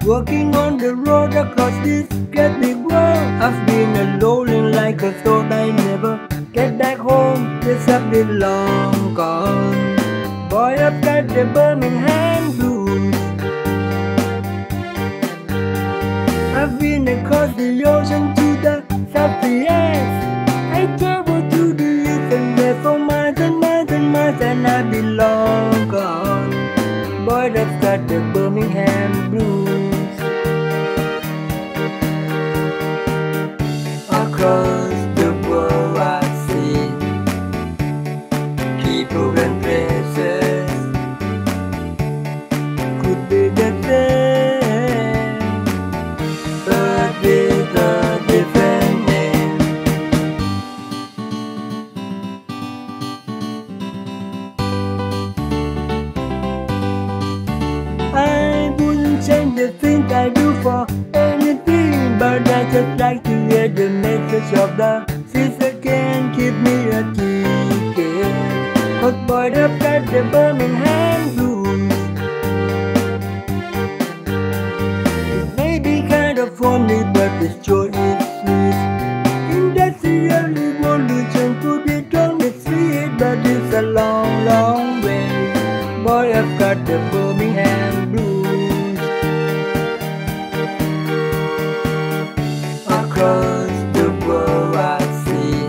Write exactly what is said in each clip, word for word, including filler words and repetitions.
Walking on the road across this great big world, I've been alone like a thought I never get back home. Yes, I've been long gone. Boy, I've got the Birmingham blues. I've been across the ocean to the southeast. I traveled to the east and west for miles and miles and miles, and I've been long gone. Boy, I've got the Birmingham blues. Across the world I see people and places could be the same, but with a different name. I wouldn't change the things I do for anything, but I just like to hear the message of the sister can keep me a ticket. Cause boy, I've got the Birmingham blues. It may be kind of funny, but this joy is sweet. Industrial revolution put it on the street, but it's a long, long way. Boy, I've got the Birmingham blues. Across the world I see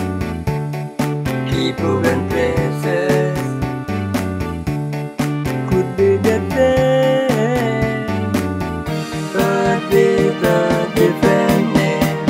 people and places could be the same, but with a different name.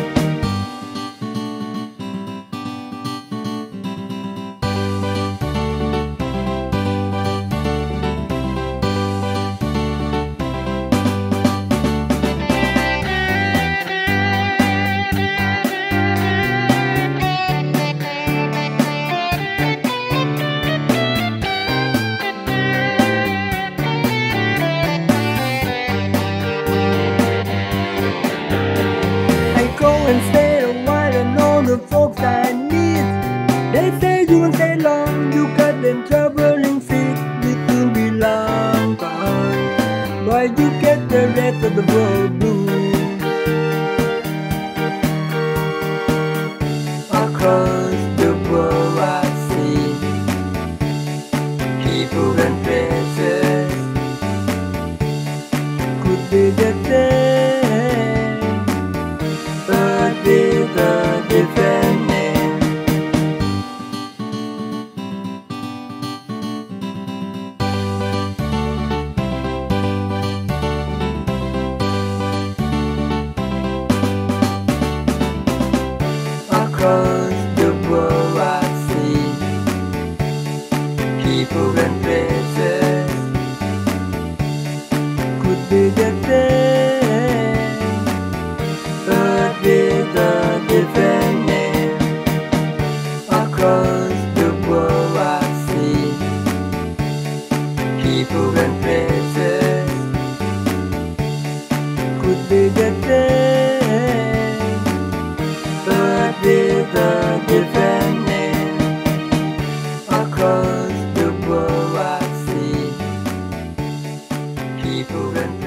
And stay a while and all the folks I meet, they say you won't stay long, you got them traveling feet, you soon be long gone. Why you get the rest of the world blues? Across the world I see people and places could be the same, but with a different name. Across the world I see people and places could be the same, but with a different name. Across the world I see people and places could be the same, but with a different name. Across the world I see people and